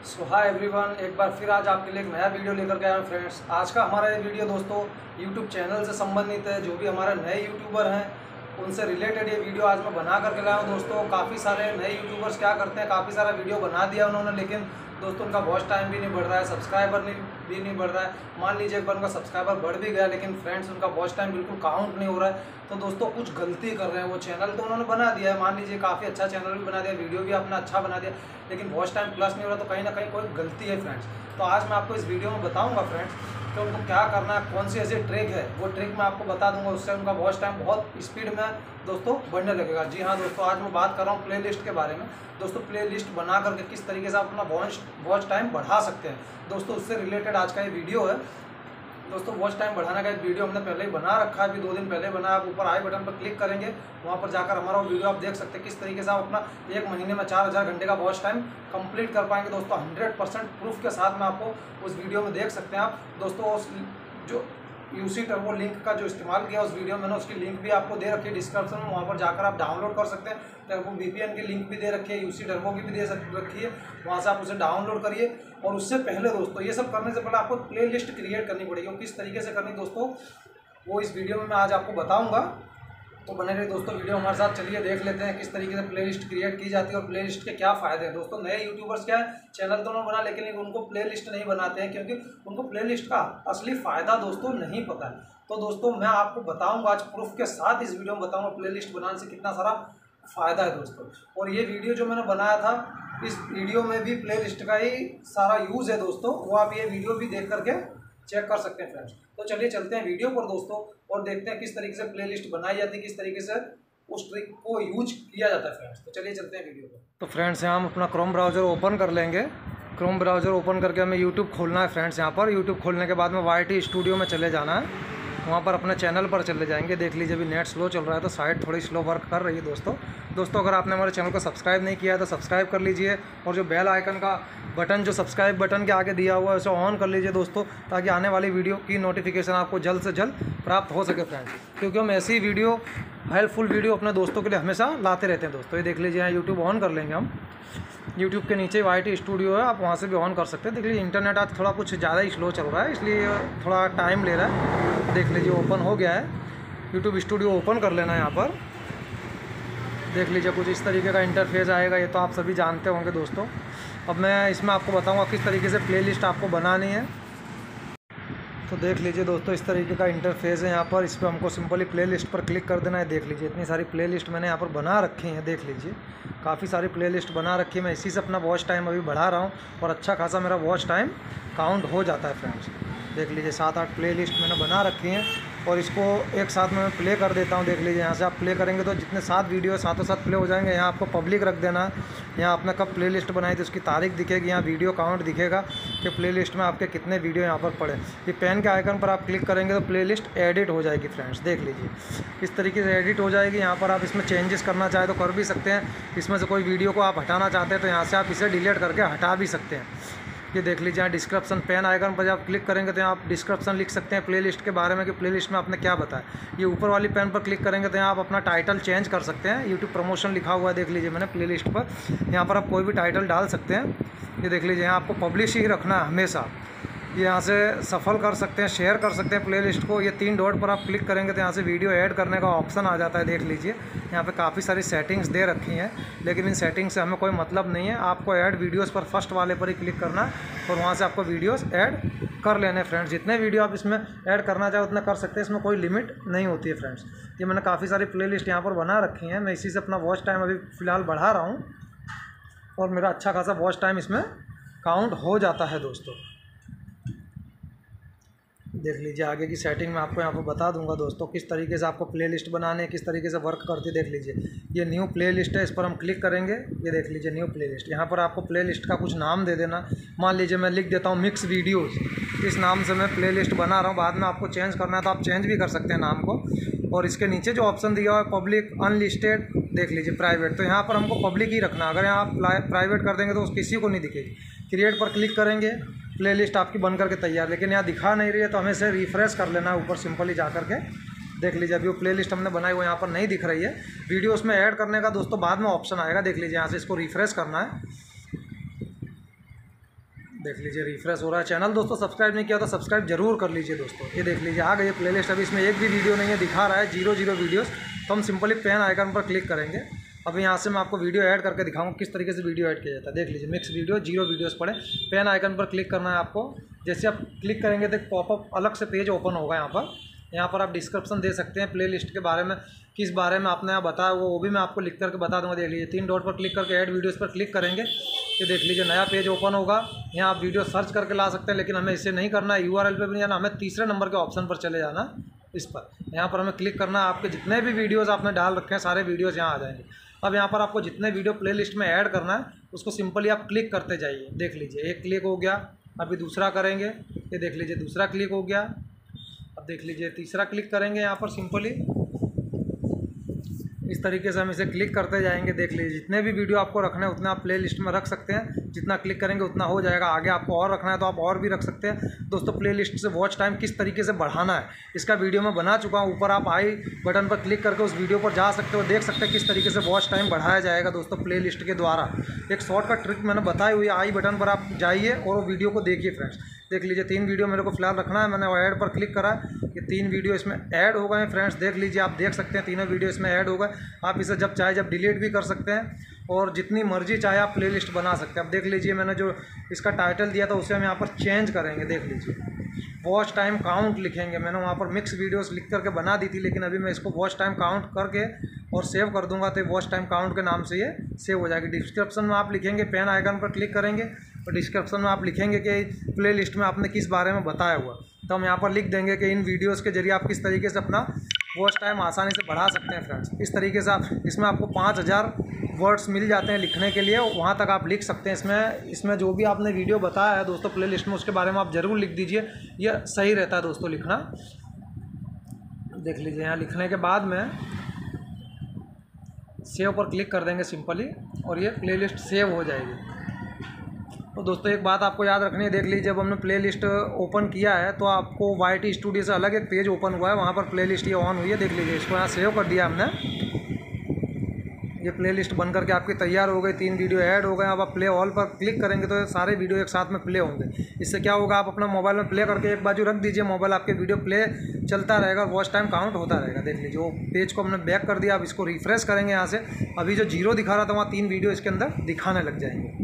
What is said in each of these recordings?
सो hi everyone, एक बार फिर आज आपके लिए एक नया वीडियो लेकर के आया हूँ फ्रेंड्स। आज का हमारा ये वीडियो दोस्तों यूट्यूब चैनल से संबंधित है। जो भी हमारे नए यूट्यूबर हैं उनसे रिलेटेड ये वीडियो आज मैं बना करके लाया हूँ दोस्तों। काफ़ी सारे नए यूट्यूबर्स क्या करते हैं, काफ़ी सारा वीडियो बना दिया उन्होंने, लेकिन दोस्तों उनका वॉच टाइम भी नहीं बढ़ रहा है, सब्सक्राइबर भी नहीं बढ़ रहा है। मान लीजिए एक बार उनका सब्सक्राइबर बढ़ भी गया, लेकिन फ्रेंड्स उनका वॉच टाइम बिल्कुल काउंट नहीं हो रहा है। तो दोस्तों कुछ गलती कर रहे हैं। वो चैनल तो उन्होंने बना दिया है, मान लीजिए काफ़ी अच्छा चैनल भी बना दिया, वीडियो भी अपना अच्छा बना दिया, लेकिन वॉच टाइम प्लस नहीं हो रहा। तो कहीं ना कहीं कोई गलती है फ्रेंड्स। तो आज मैं आपको इस वीडियो में बताऊंगा फ्रेंड्स कि उनको क्या करना है, कौन सी ऐसी ट्रिक है, वो ट्रिक मैं आपको बता दूंगा। उससे उनका वॉच टाइम बहुत स्पीड में दोस्तों बढ़ने लगेगा। जी हाँ दोस्तों, आज मैं बात कर रहा हूँ प्ले लिस्ट के बारे में। दोस्तों प्ले लिस्ट बना करके किस तरीके से आप अपना वॉच टाइम बढ़ा सकते हैं दोस्तों, उससे रिलेटेड आज का ये वीडियो है। दोस्तों वॉच टाइम बढ़ाने का एक वीडियो हमने पहले ही बना रखा है, अभी 2 दिन पहले बनाया। आप ऊपर आई बटन पर क्लिक करेंगे, वहाँ पर जाकर हमारा वो वीडियो आप देख सकते हैं किस तरीके से आप अपना 1 महीने में 4000 घंटे का वॉच टाइम कंप्लीट कर पाएंगे दोस्तों। 100% प्रूफ के साथ में आपको उस वीडियो में देख सकते हैं आप दोस्तों। उस जो यूसी टर्बो लिंक का जो इस्तेमाल किया उस वीडियो में, उसकी लिंक भी आपको दे रखी है डिस्क्रिप्शन में, वहाँ पर जाकर आप डाउनलोड कर सकते हैं। टर्बो VPN की लिंक भी दे रखी है, यूसी टर्बो की भी दे रखी है, वहाँ से आप उसे डाउनलोड करिए। और उससे पहले दोस्तों, ये सब करने से पहले आपको प्ले लिस्ट क्रिएट करनी पड़ेगी। और किस तरीके से करनी दोस्तों, वो इस वीडियो में मैं आज आपको बताऊँगा। तो बने रहे दोस्तों वीडियो हमारे साथ। चलिए देख लेते हैं किस तरीके से प्लेलिस्ट क्रिएट की जाती है और प्लेलिस्ट के क्या फ़ायदे हैं दोस्तों। नए यूट्यूबर्स क्या है, चैनल तो उन्होंने बना, लेकिन उनको प्लेलिस्ट नहीं बनाते हैं, क्योंकि उनको प्लेलिस्ट का असली फ़ायदा दोस्तों नहीं पता है। तो दोस्तों मैं आपको बताऊंगा आज प्रूफ के साथ, इस वीडियो में बताऊंगा प्लेलिस्ट बनाने से कितना सारा फ़ायदा है दोस्तों। और ये वीडियो जो मैंने बनाया था, इस वीडियो में भी प्लेलिस्ट का ही सारा यूज़ है दोस्तों। वो आप ये वीडियो भी देख करके चेक कर सकते हैं फ्रेंड्स। तो चलिए चलते हैं वीडियो पर दोस्तों और देखते हैं किस तरीके से प्लेलिस्ट बनाई जाती है, किस तरीके से उस ट्रिक को यूज किया जाता है फ्रेंड्स। तो चलिए चलते हैं वीडियो पर। तो फ्रेंड्स यहाँ हम अपना क्रोम ब्राउज़र ओपन कर लेंगे। क्रोम ब्राउज़र ओपन करके हमें यूट्यूब खोलना है फ्रेंड्स। यहाँ पर यूट्यूब खोलने के बाद में YT स्टूडियो में चले जाना है, वहाँ पर अपने चैनल पर चले जाएंगे। देख लीजिए अभी नेट स्लो चल रहा है तो साइट थोड़ी स्लो वर्क कर रही है दोस्तों। अगर आपने हमारे चैनल को सब्सक्राइब नहीं किया है तो सब्सक्राइब कर लीजिए, और जो बेल आइकन का बटन जो सब्सक्राइब बटन के आगे दिया हुआ है उसे ऑन कर लीजिए दोस्तों, ताकि आने वाली वीडियो की नोटिफिकेशन आपको जल्द से जल्द प्राप्त हो सके फ्रेंड्स। क्योंकि हम ऐसी वीडियो, हेल्पफुल वीडियो अपने दोस्तों के लिए हमेशा लाते रहते हैं दोस्तों। ये देख लीजिए यहाँ यूट्यूब ऑन कर लेंगे हम। यूट्यूब के नीचे YT स्टूडियो है, आप वहाँ से भी ऑन कर सकते हैं। देख लीजिए इंटरनेट आज थोड़ा कुछ ज़्यादा ही स्लो चल रहा है, इसलिए थोड़ा टाइम ले रहा है। देख लीजिए ओपन हो गया है, यूट्यूब स्टूडियो ओपन कर लेना है। यहाँ पर देख लीजिए कुछ इस तरीके का इंटरफेस आएगा, ये तो आप सभी जानते होंगे दोस्तों। अब मैं इसमें आपको बताऊँगा किस तरीके से प्लेलिस्ट आपको बनानी है। तो देख लीजिए दोस्तों इस तरीके का इंटरफेस है यहाँ पर। इस पर हमको सिंपली प्लेलिस्ट पर क्लिक कर देना है। देख लीजिए इतनी सारी प्लेलिस्ट मैंने यहाँ पर बना रखी हैं। देख लीजिए काफ़ी सारी प्लेलिस्ट बना रखी है। मैं इसी से अपना वॉच टाइम अभी बढ़ा रहा हूँ और अच्छा खासा मेरा वॉच टाइम काउंट हो जाता है फ्रेंड्स। देख लीजिए 7-8 प्लेलिस्ट मैंने बना रखी हैं और इसको एक साथ में मैं प्ले कर देता हूँ। देख लीजिए यहाँ से आप प्ले करेंगे तो जितने 7 वीडियो है साथों साथ प्ले हो जाएंगे। यहाँ आपको पब्लिक रख देना है। यहाँ आपने कब प्लेलिस्ट बनाई थी उसकी तारीख दिखेगी, यहाँ वीडियो काउंट दिखेगा कि प्लेलिस्ट में आपके कितने वीडियो यहाँ पर पड़े। ये पेन के आइकन पर आप क्लिक करेंगे तो प्लेलिस्ट एडिट हो जाएगी फ्रेंड्स। देख लीजिए इस तरीके से एडिट हो जाएगी। यहाँ पर आप इसमें चेंजेस करना चाहे तो कर भी सकते हैं। इसमें से कोई वीडियो को आप हटाना चाहते हैं तो यहाँ से आप इसे डिलीट करके हटा भी सकते हैं। ये देख लीजिए यहाँ डिस्क्रिप्शन, पेन आइकन पर जब आप क्लिक करेंगे तो यहाँ आप डिस्क्रिप्शन लिख सकते हैं प्लेलिस्ट के बारे में कि प्लेलिस्ट में आपने क्या बताया। ये ऊपर वाली पेन पर क्लिक करेंगे तो यहाँ आप अपना टाइटल चेंज कर सकते हैं। यूट्यूब प्रमोशन लिखा हुआ है, देख लीजिए मैंने प्लेलिस्ट पर। यहाँ पर आप कोई भी टाइटल डाल सकते हैं। ये देख लीजिए यहाँ आपको पब्लिश ही रखना है हमेशा। यहाँ से सफल कर सकते हैं, शेयर कर सकते हैं प्लेलिस्ट को। ये 3 डॉट पर आप क्लिक करेंगे तो यहाँ से वीडियो ऐड करने का ऑप्शन आ जाता है। देख लीजिए यहाँ पे काफ़ी सारी सेटिंग्स दे रखी हैं, लेकिन इन सेटिंग्स से हमें कोई मतलब नहीं है। आपको ऐड वीडियोस पर फर्स्ट वाले पर ही क्लिक करना है और वहाँ से आपको वीडियोस ऐड कर लेने हैं फ्रेंड्स। जितने वीडियो आप इसमें ऐड करना चाहे उतना कर सकते हैं, इसमें कोई लिमिट नहीं होती है फ्रेंड्स। ये मैंने काफ़ी सारी प्लेलिस्ट यहाँ पर बना रखी हैं। मैं इसी से अपना वॉच टाइम अभी फ़िलहाल बढ़ा रहा हूँ और मेरा अच्छा खासा वॉच टाइम इसमें काउंट हो जाता है दोस्तों। देख लीजिए आगे की सेटिंग में आपको यहाँ पर बता दूंगा दोस्तों किस तरीके से आपको प्लेलिस्ट बनाने है, किस तरीके से वर्क करती है। देख लीजिए ये न्यू प्लेलिस्ट है, इस पर हम क्लिक करेंगे। ये देख लीजिए न्यू प्लेलिस्ट। यहाँ पर आपको प्लेलिस्ट का कुछ नाम दे देना। मान लीजिए मैं लिख देता हूँ मिक्स वीडियोज़, इस नाम से मैं प्लेलिस्ट बना रहा हूँ। बाद में आपको चेंज करना है तो आप चेंज भी कर सकते हैं नाम को। और इसके नीचे जो ऑप्शन दिया हुआ है पब्लिक, अनलिस्टेड, देख लीजिए प्राइवेट, तो यहाँ पर हमको पब्लिक ही रखना। अगर यहाँ आप प्राइवेट कर देंगे तो किसी को नहीं दिखेगी। क्रिएट पर क्लिक करेंगे, प्लेलिस्ट आपकी बन करके तैयार, लेकिन यहाँ दिखा नहीं रही है तो हमें इसे रिफ्रेश कर लेना है ऊपर सिंपली जा करके। देख लीजिए अभी वो प्लेलिस्ट हमने बनाई वो यहाँ पर नहीं दिख रही है। वीडियो उसमें ऐड करने का दोस्तों बाद में ऑप्शन आएगा। देख लीजिए यहाँ से इसको रिफ्रेश करना है। देख लीजिए रिफ्रेश हो रहा है चैनल। दोस्तों सब्सक्राइब नहीं किया तो सब्सक्राइब जरूर कर लीजिए दोस्तों। ये देख लीजिए आ गई प्लेलिस्ट। अभी इसमें एक भी वीडियो नहीं है, दिखा रहा है 0 वीडियोस। तो हम सिंपली पेन आइकन पर क्लिक करेंगे। अभी यहाँ से मैं आपको वीडियो ऐड करके दिखाऊंगा किस तरीके से वीडियो ऐड किया जाता है। देख लीजिए मिक्स वीडियो 0 वीडियोस पड़े। पेन आइकन पर क्लिक करना है आपको। जैसे आप क्लिक करेंगे तो पॉपअप अलग से पेज ओपन होगा। यहाँ पर आप डिस्क्रिप्शन दे सकते हैं प्लेलिस्ट के बारे में, किस बारे में आपने यहाँ बताया वो भी मैं आपको लिख करके बता दूंगा। देख लीजिए 3 डॉट पर क्लिक करके ऐड वीडियोस पर क्लिक करेंगे तो देख लीजिए नया पेज ओपन होगा। यहाँ आप वीडियो सर्च करके ला सकते हैं, लेकिन हमें इसे नहीं करना है। URL पे भी नहीं जाना, हमें तीसरे नंबर के ऑप्शन पर चले जाना इस पर। यहाँ पर हमें क्लिक करना है। आपके जितने भी वीडियोज़ आपने डाल रखे हैं सारे वीडियोज़ यहाँ आ जाएंगे। अब यहाँ पर आपको जितने वीडियो प्लेलिस्ट में ऐड करना है उसको सिंपली आप क्लिक करते जाइए। देख लीजिए एक क्लिक हो गया। अभी दूसरा करेंगे, ये देख लीजिए दूसरा क्लिक हो गया। अब देख लीजिए तीसरा क्लिक करेंगे यहाँ पर सिंपली। इस तरीके से हम इसे क्लिक करते जाएंगे। देख लीजिए जितने भी वीडियो आपको रखना है उतना आप प्ले लिस्ट में रख सकते हैं। जितना क्लिक करेंगे उतना हो जाएगा। आगे आपको और रखना है तो आप और भी रख सकते हैं। दोस्तों प्ले लिस्ट से वॉच टाइम किस तरीके से बढ़ाना है इसका वीडियो मैं बना चुका हूँ। ऊपर आप आई बटन पर क्लिक करके उस वीडियो पर जा सकते हो, देख सकते हैं किस तरीके से वॉच टाइम बढ़ाया जाएगा दोस्तों प्ले लिस्ट के द्वारा। एक शॉर्टकट ट्रिक मैंने बताई हुई है। आई बटन पर आप जाइए और वो वीडियो को देखिए फ्रेंड्स। देख लीजिए 3 वीडियो मेरे को फिलहाल रखना है। मैंने ऐड पर क्लिक करा, ये 3 वीडियो इसमें ऐड हो गए हैं फ्रेंड्स। देख लीजिए आप देख सकते हैं तीनों वीडियो इसमें ऐड हो गए। आप इसे जब चाहे जब डिलीट भी कर सकते हैं और जितनी मर्जी चाहे आप प्लेलिस्ट बना सकते हैं। अब देख लीजिए मैंने जो इसका टाइटल दिया था उसे हम यहाँ पर चेंज करेंगे। देख लीजिए वॉच टाइम काउंट लिखेंगे। मैंने वहाँ पर मिक्स वीडियोस लिख करके बना दी थी, लेकिन अभी मैं इसको वॉच टाइम काउंट करके और सेव कर दूंगा तो वॉच टाइम काउंट के नाम से ये सेव हो जाएगी। डिस्क्रिप्शन में आप लिखेंगे, पेन आइकन पर क्लिक करेंगे और डिस्क्रिप्शन में आप लिखेंगे कि प्ले लिस्ट में आपने किस बारे में बताया हुआ। तो हम यहाँ पर लिख देंगे कि इन वीडियोज़ के जरिए आप किस तरीके से अपना वॉच टाइम आसानी से बढ़ा सकते हैं फ्रेंड्स। इस तरीके से आप इसमें आपको 5000 वर्ड्स मिल जाते हैं लिखने के लिए, वहाँ तक आप लिख सकते हैं। इसमें जो भी आपने वीडियो बताया है दोस्तों प्ले लिस्ट में उसके बारे में आप ज़रूर लिख दीजिए। यह सही रहता है दोस्तों लिखना। देख लीजिए यहाँ लिखने के बाद में सेव पर क्लिक कर देंगे सिंपली और ये प्ले लिस्ट सेव हो जाएगी। तो दोस्तों एक बात आपको याद रखनी है। देख लीजिए जब हमने प्ले लिस्ट ओपन किया है तो आपको YT स्टूडियो से अलग एक पेज ओपन हुआ है, वहाँ पर प्ले लिस्ट ये ऑन हुई है। देख लीजिए इसको यहाँ सेव कर दिया हमने। ये प्ले लिस्ट बन करके आपकी तैयार हो गई। 3 वीडियो ऐड हो गए। अब आप प्ले ऑल पर क्लिक करेंगे तो सारे वीडियो एक साथ में प्ले होंगे। इससे क्या होगा, आप अपना मोबाइल में प्ले करके एक बाजू रख दीजिए, मोबाइल आपके वीडियो प्ले चलता रहेगा, वॉच टाइम काउंट होता रहेगा। देख लीजिए वो पेज को हमने बैक कर दिया। अब इसको रिफ्रेश करेंगे यहाँ से। अभी जो 0 दिखा रहा था वहाँ 3 वीडियो इसके अंदर दिखाने लग जाएंगे।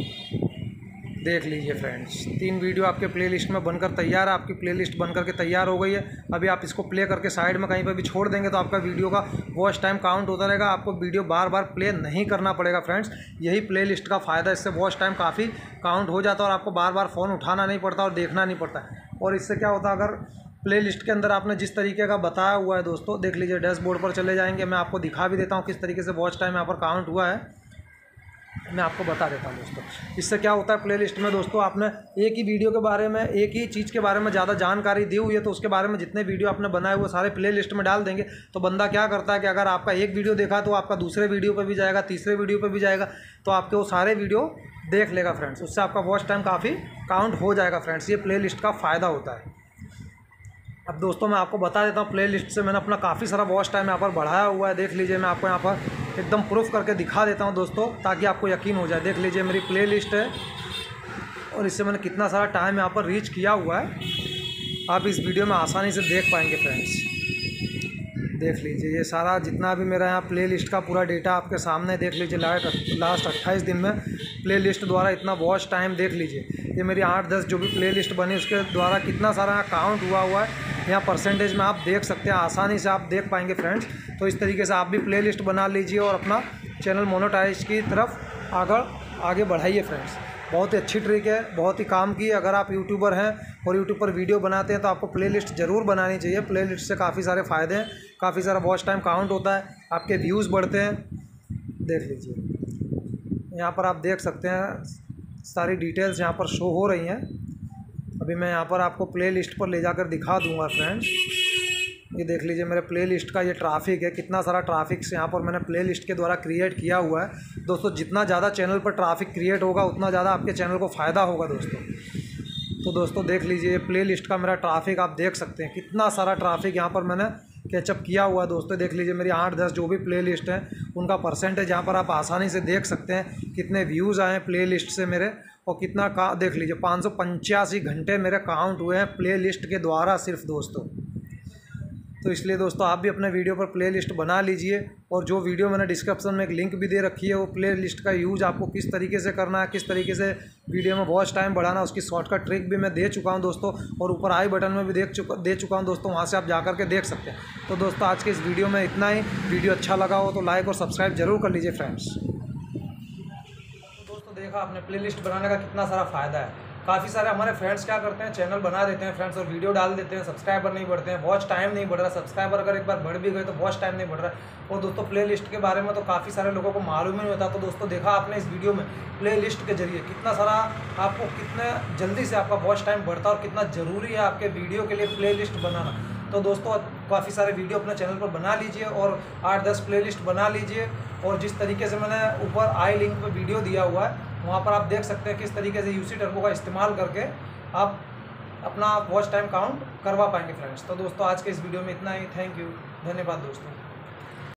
देख लीजिए फ्रेंड्स 3 वीडियो आपके प्लेलिस्ट में बनकर तैयार है। आपकी प्लेलिस्ट बनकर के तैयार हो गई है। अभी आप इसको प्ले करके साइड में कहीं पर भी छोड़ देंगे तो आपका वीडियो का वॉच टाइम काउंट होता रहेगा। आपको वीडियो बार बार प्ले नहीं करना पड़ेगा फ्रेंड्स। यही प्लेलिस्ट का फ़ायदा। इससे वॉच टाइम काफ़ी काउंट हो जाता है और आपको बार बार फ़ोन उठाना नहीं पड़ता और देखना नहीं पड़ता। और इससे क्या होता है, अगर प्ले लिस्ट के अंदर आपने जिस तरीके का बताया हुआ है दोस्तों, देख लीजिए डैशबोर्ड पर चले जाएंगे। मैं आपको दिखा भी देता हूँ किस तरीके से वॉच टाइम यहाँ पर काउंट हुआ है। मैं आपको बता देता हूँ दोस्तों। इससे क्या होता है प्लेलिस्ट में दोस्तों, आपने एक ही वीडियो के बारे में, एक ही चीज़ के बारे में ज़्यादा जानकारी दी हुई है तो उसके बारे में जितने वीडियो आपने बनाए हुए सारे प्लेलिस्ट में डाल देंगे। तो बंदा क्या करता है कि अगर आपका एक वीडियो देखा तो आपका दूसरे वीडियो पर भी जाएगा, तीसरे वीडियो पर भी जाएगा, तो आपके वो सारे वीडियो देख लेगा फ्रेंड्स। उससे आपका वॉच टाइम काफ़ी काउंट हो जाएगा फ्रेंड्स। ये प्लेलिस्ट का फ़ायदा होता है। अब दोस्तों मैं आपको बता देता हूँ प्लेलिस्ट से मैंने अपना काफ़ी सारा वॉच टाइम यहाँ पर बढ़ाया हुआ है। देख लीजिए मैं आपको यहाँ पर एकदम प्रूफ करके दिखा देता हूँ दोस्तों, ताकि आपको यकीन हो जाए। देख लीजिए मेरी प्लेलिस्ट है और इससे मैंने कितना सारा टाइम यहाँ पर रीच किया हुआ है, आप इस वीडियो में आसानी से देख पाएंगे फ्रेंड्स। देख लीजिए ये सारा जितना भी मेरा यहाँ प्लेलिस्ट का पूरा डेटा आपके सामने। देख लीजिए लास्ट 28 दिन में प्लेलिस्ट द्वारा इतना वॉच टाइम। देख लीजिए ये मेरी 8-10 जो भी प्लेलिस्ट बनी उसके द्वारा कितना सारा यहाँ काउंट हुआ है। यहाँ परसेंटेज में आप देख सकते हैं, आसानी से आप देख पाएंगे फ्रेंड्स। तो इस तरीके से आप भी प्लेलिस्ट बना लीजिए और अपना चैनल मोनेटाइज की तरफ आगे बढ़ाइए फ्रेंड्स। बहुत ही अच्छी ट्रिक है, बहुत ही काम की। अगर आप यूट्यूबर हैं और यूट्यूब पर वीडियो बनाते हैं तो आपको प्लेलिस्ट ज़रूर बनानी चाहिए। प्लेलिस्ट से काफ़ी सारे फ़ायदे हैं, काफ़ी सारा वॉच टाइम काउंट होता है, आपके व्यूज़ बढ़ते हैं। देख लीजिए यहाँ पर आप देख सकते हैं सारी डिटेल्स यहाँ पर शो हो रही हैं। अभी मैं यहाँ पर आपको प्लेलिस्ट पर ले जाकर दिखा दूँगा फ्रेंड्स। ये देख लीजिए मेरे प्लेलिस्ट का ये ट्रैफिक है, कितना सारा ट्रैफिक से यहाँ पर मैंने प्लेलिस्ट के द्वारा क्रिएट किया हुआ है। दोस्तों जितना ज़्यादा चैनल पर ट्रैफिक क्रिएट होगा उतना ज़्यादा आपके चैनल को फ़ायदा होगा दोस्तों। तो दोस्तों देख लीजिए प्लेलिस्ट का मेरा ट्रैफिक आप देख सकते हैं, कितना सारा ट्रैफिक यहाँ पर मैंने कैचअप किया हुआ है दोस्तों। देख लीजिए मेरी 8-10 जो भी प्ले लिस्ट है उनका परसेंटेज यहाँ पर आप आसानी से देख सकते हैं, कितने व्यूज़ आए हैं प्ले लिस्ट से मेरे, और कितना का देख लीजिए 585 घंटे मेरे काउंट हुए हैं प्ले लिस्ट के द्वारा सिर्फ दोस्तों। तो इसलिए दोस्तों आप भी अपने वीडियो पर प्ले लिस्ट बना लीजिए, और जो वीडियो मैंने डिस्क्रिप्शन में एक लिंक भी दे रखी है, वो प्ले लिस्ट का यूज़ आपको किस तरीके से करना है, किस तरीके से वीडियो में वॉच टाइम बढ़ाना, उसकी शॉर्टकट ट्रिक भी मैं दे चुका हूं दोस्तों, और ऊपर आई बटन में भी दे चुका हूं दोस्तों, वहां से आप जा करके देख सकते हैं। तो दोस्तों आज के इस वीडियो में इतना ही। वीडियो अच्छा लगा हो तो लाइक और सब्सक्राइब जरूर कर लीजिए फ्रेंड्स। दोस्तों देखा आपने प्ले लिस्ट बनाने का कितना सारा फ़ायदा है। काफ़ी सारे हमारे फ्रेंड्स क्या करते हैं, चैनल बना देते हैं फ्रेंड्स और वीडियो डाल देते हैं, सब्सक्राइबर नहीं बढ़ते हैं, वॉच टाइम नहीं बढ़ रहा। सब्सक्राइबर अगर एक बार बढ़ भी गए तो वॉच टाइम नहीं बढ़ रहा है। और दोस्तों प्ले लिस्ट के बारे में तो काफ़ी सारे लोगों को मालूम ही नहीं होता। तो दोस्तों देखा आपने इस वीडियो में प्ले लिस्ट के जरिए कितना सारा आपको कितने जल्दी से आपका वॉच टाइम बढ़ता है और कितना ज़रूरी है आपके वीडियो के लिए प्ले लिस्ट बनाना। तो दोस्तों काफ़ी सारे वीडियो अपने चैनल पर बना लीजिए और 8-10 प्ले लिस्ट बना लीजिए, और जिस तरीके से मैंने ऊपर आई लिंक पर वीडियो दिया हुआ है वहाँ पर आप देख सकते हैं किस तरीके से यूसी टर्बो का इस्तेमाल करके आप अपना वॉच टाइम काउंट करवा पाएंगे फ्रेंड्स। तो दोस्तों आज के इस वीडियो में इतना ही। थैंक यू, धन्यवाद दोस्तों।